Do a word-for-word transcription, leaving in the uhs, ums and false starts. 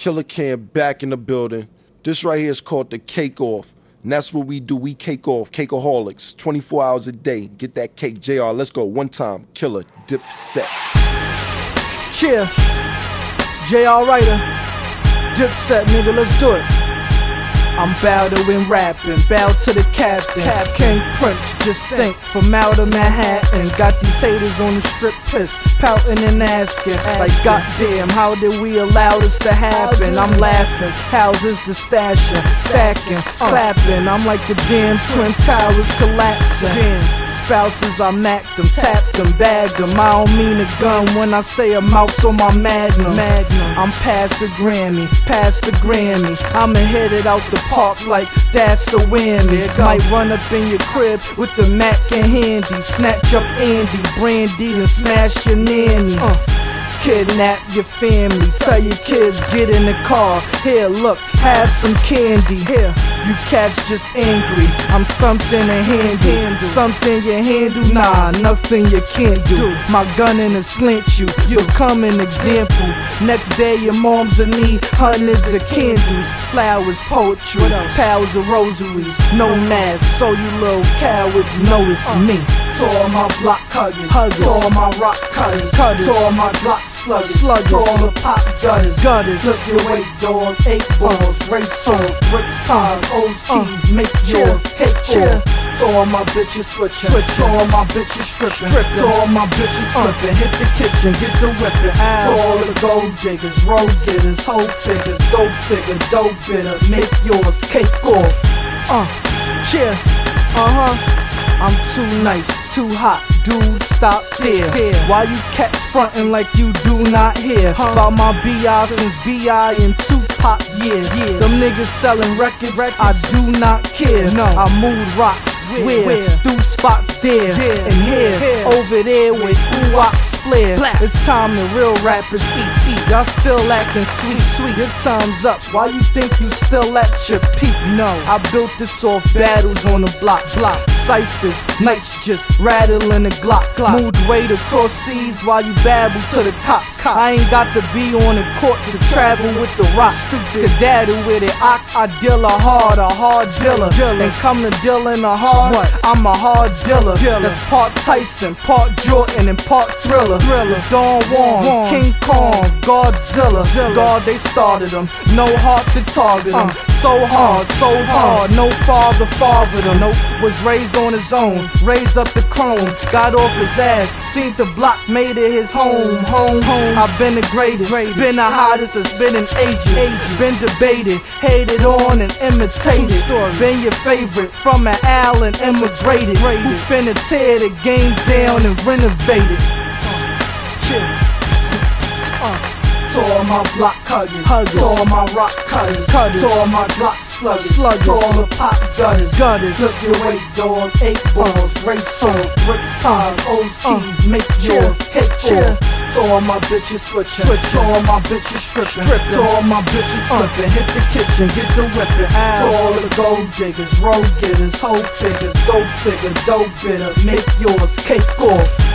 Killer Cam back in the building. This right here is called the Cake Off. And that's what we do. We cake off. Cakeaholics. twenty-four hours a day. Get that cake. J R, let's go. One time. Killer. Dipset. Cheer. J R Writer. Dipset, nigga. Let's do it. I'm battling rapping, bow to the captain. Cap King Prince, just think, from out of Manhattan. Got these haters on the strip pissed, pouting and asking, like goddamn, how did we allow this to happen? I'm laughing, houses the stashing, stacking, clapping. I'm like the damn Twin Towers collapsing. Spouses, I macked them, tapped them, bagged them. I don't mean a gun when I say a mouse on my magnum. I'm past the Grammy, past the Grammy. I'ma hit it out the park like that's a whammy. Might run up in your crib with the Mac and handy, snatch up Andy, Brandy, and smash your nanny. Uh. Kidnap your family, tell your kids get in the car. Here, look, have some candy. Here, you cats just angry. I'm something to handle, something you handle. Nah, nothing you can't do. My gun in a slant you, you become an example. Next day your mom's in need hundreds of candles, flowers, poetry, piles of rosaries. No mask, so you little cowards know it's me. To all my block huggers, huggers. To all my rock cutters, cutters. To all my block sluggers, sluggers. To all the pop gutters, gutters. Flip your weight, dog, eight balls, race on, bricks, pies, O's keys, uh, make yours, cake cheer. To all my bitches switching, switch. To all my bitches stripping, stripping. To all my bitches flipping, uh. hit the kitchen, get the whipping. To all the gold diggers, road getters, hoe figures, go figure, dope bitter, make yours, cake off. Uh, cheer, uh-huh. I'm too nice, too hot, dude, stop there. Why you cats frontin' like you do not hear about my B I since B I and Tupac years? Them niggas selling records, I do not care. I move rocks, where, through spots there, and here, over there with Uwaks flare. It's time the real rappers eat, eat. Y'all still acting sweet, sweet. Your time's up, why you think you still at your peak? No, I built this off battles on the block, block. Ciphers, nights just rattling the Glock, Glock. Moved weight across seas while you babble to the cops. cops. I ain't got to be on the court to travel with the rock. Skedaddle with it, I, I deal a hard, a hard dealer. And come to dealing a hard, what? I'm a hard dealer. dealer. That's part Tyson, part Jordan, and part Thriller. Thriller. Don Juan, Juan, King Kong, Godzilla. Zilla. God, they started them, no heart to target them. Uh. So hard, so hard, no father fathered him. Nope, was raised on his own, raised up the chrome, got off his ass, seen the block, made it his home, home, home. I've been the greatest, greatest. Been the hottest, it's been in ages, ages. Been debated, hated on and imitated, been your favorite, from an Al and immigrated, who finna tear the game down and renovate it. Uh, chill. Uh. To all my block huggers, huggers. To all my rock cutters, cutters. To all my block sluggers, sluggers. To all the pop gutters, gutters. Flip your weight, dog, eight balls, race on, bricks, pies, O's keys, uh, make yours, cake cheer. To all my bitches switching, switch. To all my bitches stripping, stripping. To all my bitches flipping, uh. hit the kitchen, get the whipping. To all the gold diggers, road getters, hoe figures, go figure, dope bitter, make yours, cake off.